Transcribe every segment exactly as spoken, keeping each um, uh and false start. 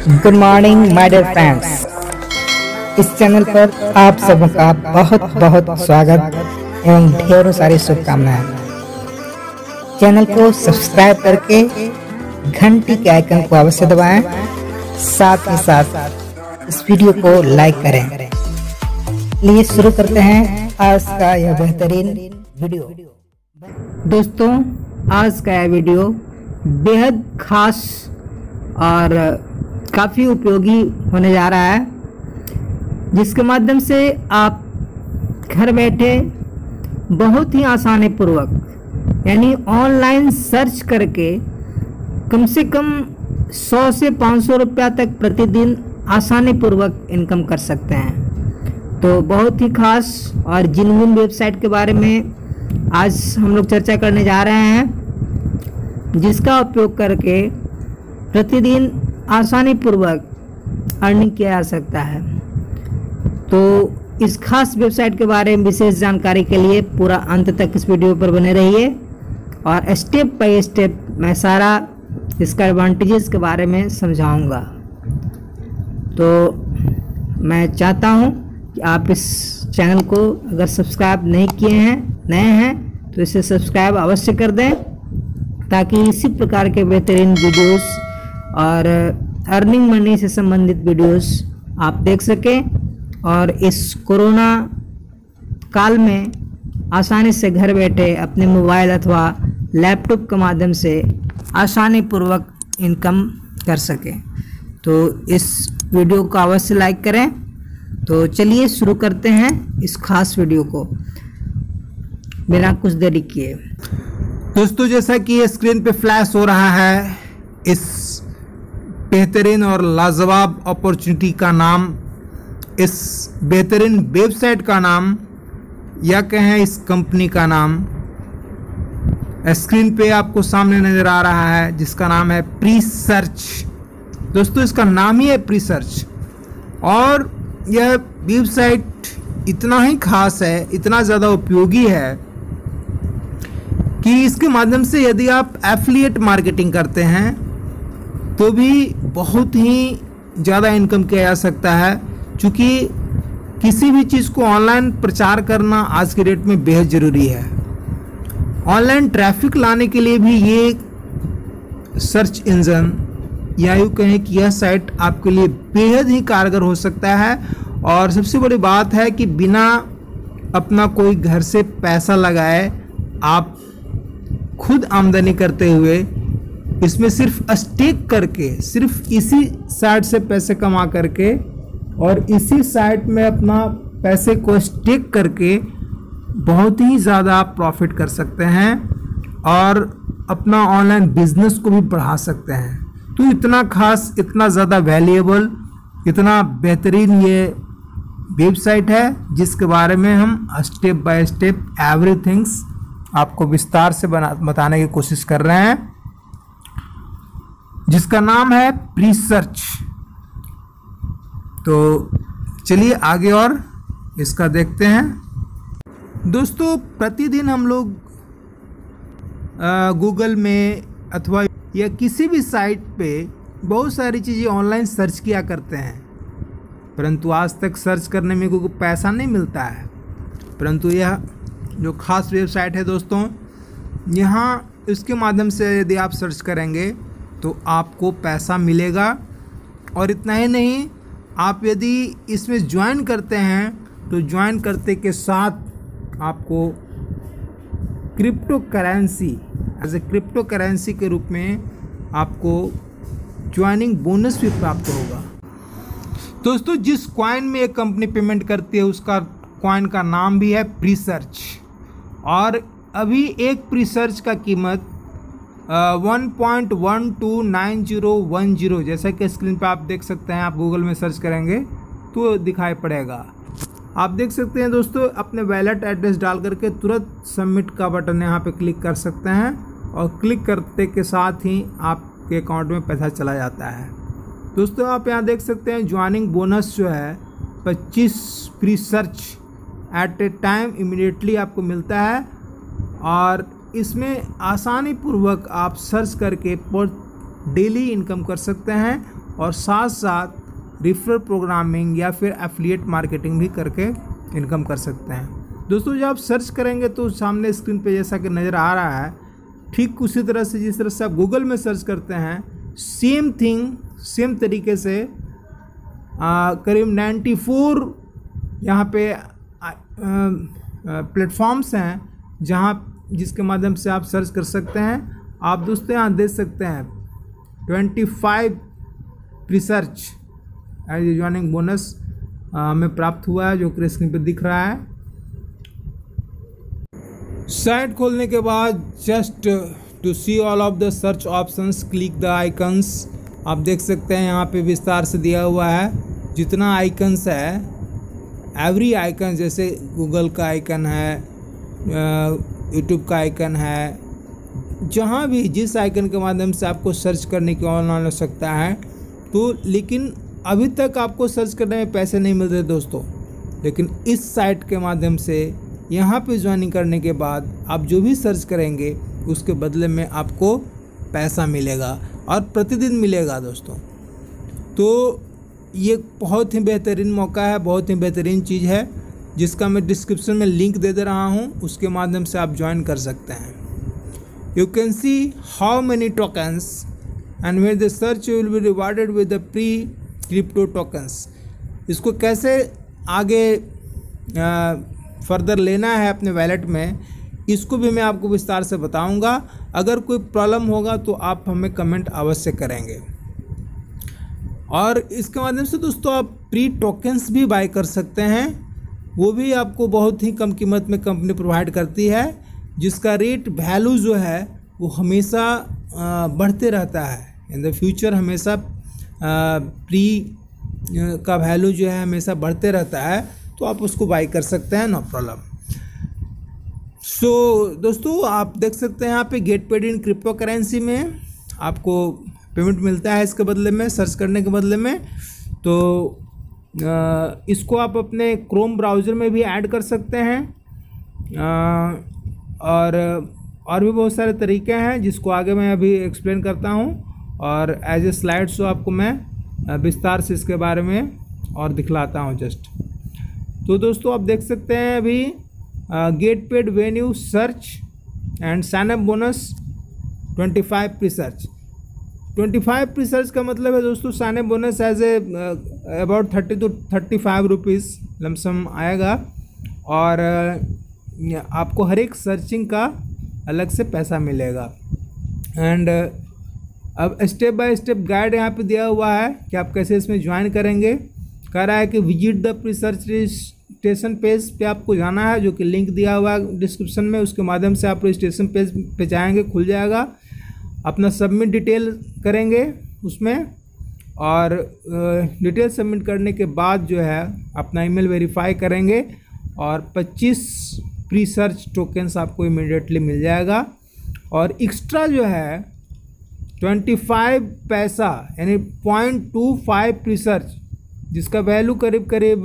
Good morning my dear friends. इस channel पर आप सबों का बहुत बहुत स्वागत एवं ढेरों सारी शुभकामनाएं। चैनल को सब्सक्राइब करके घंटी के आइकन को अवश्य दबाएं, साथ ही साथ इस वीडियो को लाइक करें। लिए शुरू करते हैं आज का यह बेहतरीन वीडियो। दोस्तों, आज का यह वीडियो बेहद खास और काफ़ी उपयोगी होने जा रहा है, जिसके माध्यम से आप घर बैठे बहुत ही आसानी पूर्वक यानी ऑनलाइन सर्च करके कम से कम सौ से पाँच सौ रुपया तक प्रतिदिन आसानी पूर्वक इनकम कर सकते हैं। तो बहुत ही खास और जिन्विन वेबसाइट के बारे में आज हम लोग चर्चा करने जा रहे हैं, जिसका उपयोग करके प्रतिदिन आसानी पूर्वक अर्निंग किया जा सकता है। तो इस खास वेबसाइट के बारे में विशेष जानकारी के लिए पूरा अंत तक इस वीडियो पर बने रहिए और स्टेप बाय स्टेप मैं सारा इसका एडवांटेजेस के बारे में समझाऊंगा। तो मैं चाहता हूं कि आप इस चैनल को अगर सब्सक्राइब नहीं किए हैं, नए हैं, तो इसे सब्सक्राइब अवश्य कर दें, ताकि इसी प्रकार के बेहतरीन वीडियोस और अर्निंग मनी से संबंधित वीडियोस आप देख सकें और इस कोरोना काल में आसानी से घर बैठे अपने मोबाइल अथवा लैपटॉप के माध्यम से आसानी पूर्वक इनकम कर सकें। तो इस वीडियो को अवश्य लाइक करें। तो चलिए शुरू करते हैं इस खास वीडियो को बिना कुछ देरी किए। दोस्तों, जैसा कि ये स्क्रीन पे फ्लैश हो रहा है, इस बेहतरीन और लाजवाब अपॉर्चुनिटी का नाम, इस बेहतरीन वेबसाइट का नाम, या कहें इस कंपनी का नाम स्क्रीन पे आपको सामने नज़र आ रहा है, जिसका नाम है प्रीसर्च। दोस्तों, इसका नाम ही है प्रीसर्च और यह वेबसाइट इतना ही खास है, इतना ज़्यादा उपयोगी है कि इसके माध्यम से यदि आप एफिलिएट मार्केटिंग करते हैं तो भी बहुत ही ज़्यादा इनकम किया जा सकता है। क्योंकि किसी भी चीज़ को ऑनलाइन प्रचार करना आज के डेट में बेहद ज़रूरी है। ऑनलाइन ट्रैफिक लाने के लिए भी ये सर्च इंजन या यूँ कहें कि यह साइट आपके लिए बेहद ही कारगर हो सकता है। और सबसे बड़ी बात है कि बिना अपना कोई घर से पैसा लगाए आप खुद आमदनी करते हुए इसमें सिर्फ स्टेक करके, सिर्फ इसी साइट से पैसे कमा करके और इसी साइट में अपना पैसे को स्टेक करके बहुत ही ज़्यादा प्रॉफिट कर सकते हैं और अपना ऑनलाइन बिजनेस को भी बढ़ा सकते हैं। तो इतना खास, इतना ज़्यादा वैल्यूएबल, इतना बेहतरीन ये वेबसाइट है, जिसके बारे में हम स्टेप बाय स्टेप एवरीथिंग्स आपको विस्तार से बना बताने की कोशिश कर रहे हैं, जिसका नाम है प्रीसर्च। तो चलिए आगे और इसका देखते हैं। दोस्तों, प्रतिदिन हम लोग गूगल में अथवा या किसी भी साइट पे बहुत सारी चीज़ें ऑनलाइन सर्च किया करते हैं, परंतु आज तक सर्च करने में कोई पैसा नहीं मिलता है। परंतु यह जो खास वेबसाइट है दोस्तों, यहाँ इसके माध्यम से यदि आप सर्च करेंगे तो आपको पैसा मिलेगा। और इतना ही नहीं, आप यदि इसमें ज्वाइन करते हैं तो ज्वाइन करते के साथ आपको cryptocurrency as a cryptocurrency के रूप में आपको ज्वाइनिंग बोनस भी प्राप्त होगा। दोस्तों, जिस कॉइन में एक कंपनी पेमेंट करती है उसका कॉइन का नाम भी है प्रीसर्च। और अभी एक प्रीसर्च का कीमत one point one two nine zero one zero, जैसा कि स्क्रीन पे आप देख सकते हैं, आप गूगल में सर्च करेंगे तो दिखाई पड़ेगा। आप देख सकते हैं दोस्तों, अपने वैलेट एड्रेस डाल करके तुरंत सबमिट का बटन यहाँ पे क्लिक कर सकते हैं और क्लिक करते के साथ ही आपके अकाउंट में पैसा चला जाता है। दोस्तों, आप यहाँ देख सकते हैं ज्वाइनिंग बोनस जो है पच्चीस Presearch at a time immediately आपको मिलता है। और इसमें आसानी पूर्वक आप सर्च करके पर डेली इनकम कर सकते हैं और साथ साथ रेफरल प्रोग्रामिंग या फिर एफिलिएट मार्केटिंग भी करके इनकम कर सकते हैं। दोस्तों जब आप सर्च करेंगे तो सामने स्क्रीन पे जैसा कि नज़र आ रहा है, ठीक उसी तरह से जिस तरह से आप गूगल में सर्च करते हैं, सेम थिंग सेम तरीके से आ, करीब नाइन्टी फोर यहाँ पे प्लेटफॉर्म्स हैं जहाँ जिसके माध्यम से आप सर्च कर सकते हैं। आप दोस्तों यहाँ देख सकते हैं twenty five research as joining bonus हमें प्राप्त हुआ है, जो कि स्क्रीन पे दिख रहा है। साइट खोलने के बाद just to see all of the search options click the icons. आप देख सकते हैं यहाँ पे विस्तार से दिया हुआ है जितना आइकन्स है, एवरी आइकन, जैसे गूगल का आइकन है, यूट्यूब का आइकन है, जहाँ भी जिस आइकन के माध्यम से आपको सर्च करने की ऑनलाइन आवश्यकता है। तो लेकिन अभी तक आपको सर्च करने में पैसे नहीं मिल रहे दोस्तों, लेकिन इस साइट के माध्यम से यहाँ पे ज्वाइनिंग करने के बाद आप जो भी सर्च करेंगे उसके बदले में आपको पैसा मिलेगा और प्रतिदिन मिलेगा दोस्तों। तो ये बहुत ही बेहतरीन मौका है, बहुत ही बेहतरीन चीज़ है, जिसका मैं डिस्क्रिप्शन में लिंक दे दे रहा हूँ, उसके माध्यम से आप ज्वाइन कर सकते हैं। You can see how many tokens and when the search will be rewarded with the pre crypto tokens. इसको कैसे आगे फर्दर लेना है अपने वैलेट में, इसको भी मैं आपको विस्तार से बताऊंगा। अगर कोई प्रॉब्लम होगा तो आप हमें कमेंट अवश्य करेंगे। और इसके माध्यम से दोस्तों आप प्री टोकन्स भी बाय कर सकते हैं, वो भी आपको बहुत ही कम कीमत में कंपनी प्रोवाइड करती है, जिसका रेट वैल्यू जो है वो हमेशा बढ़ते रहता है। इन द फ्यूचर हमेशा प्री का वैल्यू जो है हमेशा बढ़ते रहता है, तो आप उसको बाय कर सकते हैं, नो प्रॉब्लम। सो दोस्तों आप देख सकते हैं यहाँ पे get paid in cryptocurrency में आपको पेमेंट मिलता है इसके बदले में, सर्च करने के बदले में। तो आ, इसको आप अपने क्रोम ब्राउज़र में भी ऐड कर सकते हैं। आ, और और भी बहुत सारे तरीके हैं जिसको आगे मैं अभी एक्सप्लेन करता हूँ, और एज ए स्लाइड शो आपको मैं विस्तार से इसके बारे में और दिखलाता हूँ जस्ट। तो दोस्तों आप देख सकते हैं अभी get paid when you search and sign up bonus twenty five Presearch. Twenty five Presearch का मतलब है दोस्तों sign up bonus as a about thirty two thirty five rupees lump sum आएगा, और uh, आपको हर एक सर्चिंग का अलग से पैसा मिलेगा। एंड uh, अब स्टेप बाय स्टेप गाइड यहाँ पे दिया हुआ है कि आप कैसे इसमें ज्वाइन करेंगे। कह रहा है कि visit the Presearch registration page पे आपको जाना है, जो कि लिंक दिया हुआ है डिस्क्रिप्शन में, उसके माध्यम से आप रजिस्ट्रेशन पेज पे जाएंगे, खुल जाएगा। अपना सबमिट डिटेल करेंगे उसमें, और डिटेल सबमिट करने के बाद जो है अपना ईमेल वेरीफाई करेंगे, और पच्चीस प्री सर्च टोकन्स आपको इमीडिएटली मिल जाएगा। और एक्स्ट्रा जो है पच्चीस पैसा यानी point two five Presearch, जिसका वैल्यू करीब करीब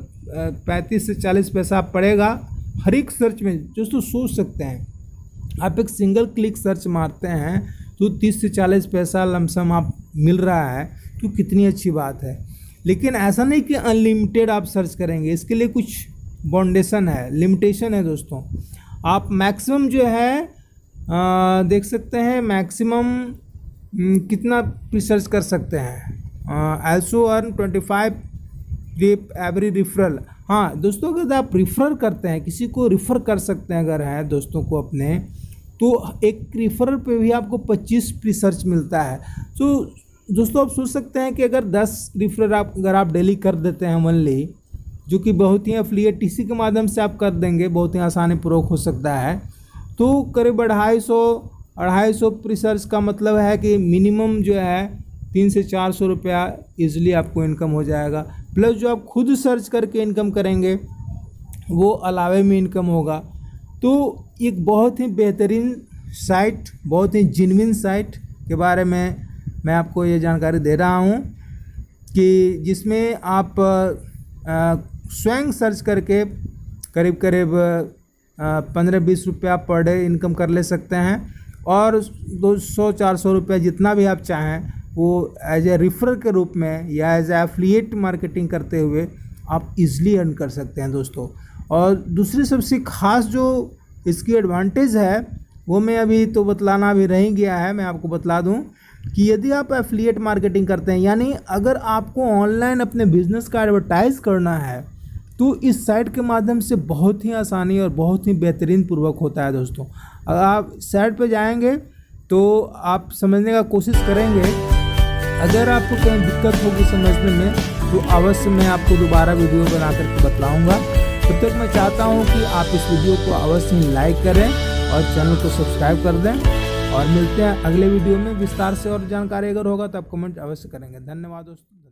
पैंतीस से चालीस पैसा पड़ेगा हर एक सर्च में। दोस्तों सोच सकते हैं आप एक सिंगल क्लिक सर्च मारते हैं तो तीस से चालीस पैसा लमसम आप मिल रहा है, तो कितनी अच्छी बात है। लेकिन ऐसा नहीं कि अनलिमिटेड आप सर्च करेंगे, इसके लिए कुछ बाउंडेशन है, लिमिटेशन है दोस्तों। आप मैक्सिमम जो है आ, देख सकते हैं मैक्सिमम कितना रिसर्च कर सकते हैं। Also earn twenty five every referral. हाँ दोस्तों अगर आप रिफ़र करते हैं, किसी को रिफ़र कर सकते हैं अगर है दोस्तों को अपने, तो एक रिफ़रल पे भी आपको पच्चीस रिसर्च मिलता है। तो दोस्तों आप सोच सकते हैं कि अगर दस रिफ़र आप अगर आप डेली कर देते हैं मनली, जो कि बहुत ही एफिलिएट टीसी के माध्यम से आप कर देंगे, बहुत ही आसानी पूर्वक हो सकता है, तो करीब अढ़ाई सौ अढ़ाई सौ रिसर्च का मतलब है कि मिनिमम जो है तीन से चार सौ रुपया ईजिली आपको इनकम हो जाएगा। प्लस जो आप खुद सर्च करके इनकम करेंगे वो अलावे में इनकम होगा। तो एक बहुत ही बेहतरीन साइट, बहुत ही जेन्युइन साइट के बारे में मैं आपको ये जानकारी दे रहा हूँ कि जिसमें आप स्वयं सर्च करके करीब करीब पंद्रह बीस रुपया पर डे इनकम कर ले सकते हैं, और दो सौ चार सौ रुपया जितना भी आप चाहें वो एज ए रेफरल के रूप में या एज ए एफिलिएट मार्केटिंग करते हुए आप इजीली अर्न कर सकते हैं दोस्तों। और दूसरी सबसे खास जो इसकी एडवांटेज है वो मैं अभी तो बतलाना भी रह गया है, मैं आपको बतला दूं कि यदि आप एफिलिएट मार्केटिंग करते हैं, यानी अगर आपको ऑनलाइन अपने बिजनेस का एडवर्टाइज करना है तो इस साइट के माध्यम से बहुत ही आसानी और बहुत ही बेहतरीन पूर्वक होता है दोस्तों। अगर आप साइट पर जाएंगे तो आप समझने का कोशिश करेंगे, अगर आपको कहीं दिक्कत होगी समझने में तो अवश्य मैं आपको दोबारा वीडियो बना करके बतलाऊँगा। तब तक मैं चाहता हूँ कि आप इस वीडियो को अवश्य लाइक करें और चैनल को सब्सक्राइब कर दें, और मिलते हैं अगले वीडियो में विस्तार से। और जानकारी अगर होगा तो आप कमेंट अवश्य करेंगे। धन्यवाद दोस्तों।